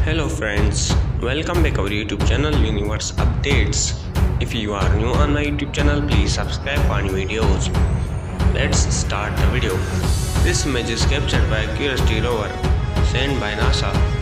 Hello friends, welcome back our YouTube channel Universe Updates. If you are new on my YouTube channel, please subscribe for new videos. Let's start the video. This image is captured by Curiosity rover sent by NASA.